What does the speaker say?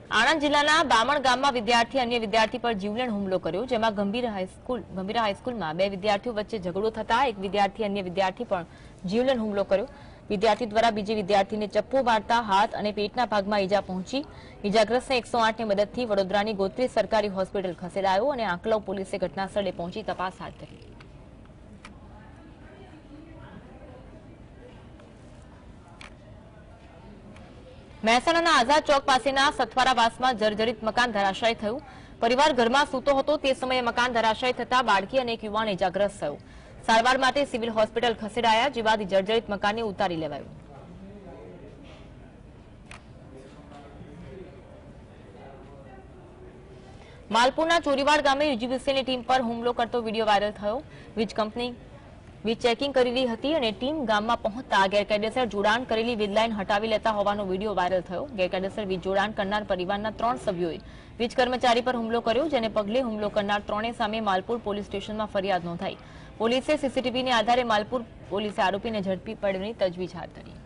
આણંદ જિલ્લાના બામણ ગામમાં વિદ્યાર્થી અન્ય વિદ્યાર્થી પર જીવલેણ હુમલો કર્યો, જેમાં ગંભીરા હાઈસ્કૂલમાં બે વિદ્યાર્થીઓ વચ્ચે ઝઘડો થતા એક વિદ્યાર્થી અન્ય વિદ્યાર્થી પર જીવલેણ હુમલો કર્યો। વિદ્યાર્થી દ્વારા બીજી વિદ્યાર્થીને ચપ્પુ મારતા હાથ અને પેટના ભાગમાં ઈજા પહોંચી। ઈજાગ્રસ્તને 108ની મદદથી વડોદરાની ગોત્રી સરકારી હોસ્પિટલ ખસેડાયો અને આંકલાવ પોલીસે ઘટનાસ્થળે પહોંચી તપાસ હાથ ધરી। મહેસાણાના આઝાદ ચોક પાસેના સથવારાવાસમાં જર્જરિત મકાન ધરાશાયી થયું। પરિવાર ઘરમાં સૂતો હતો તે સમયે મકાન ધરાશાયી થતા બાળકી અને એક યુવાન ઇજાગ્રસ્ત થયો। સારવાર માટે સિવિલ હોસ્પિટલ ખસેડાયા, જે બાદ જર્જરિત મકાનને ઉતારી લેવાયું। માલપુરના ચોરીવાડ ગામે યુજીવીસીની ટીમ પર હુમલો કરતો વિડીયો વાયરલ થયો। વીજ કંપની વીજ ચેકિંગ કરી રહી હતી અને ટીમ ગામમાં પહોંચતા ગેરકાયદેસર જોડાણ કરેલી વીજ લાઇન હટાવી લેતા હોવાનો વિડીયો વાયરલ થયો। ગેરકાયદેસર વીજ જોડાણ કરનાર પરિવારના 3 સભ્યોએ વીજ કર્મચારી પર હુમલો કર્યો, જેને પગલે હુમલો કરનાર ત્રણેય સામે માલપુર પોલીસ સ્ટેશનમાં ફરિયાદ નોંધાઈ। પોલીસે સીસીટીવીને આધારે માલપુર પોલીસે આરોપીને ઝડપી પાડવાની તજવીજ હાથ ધરી।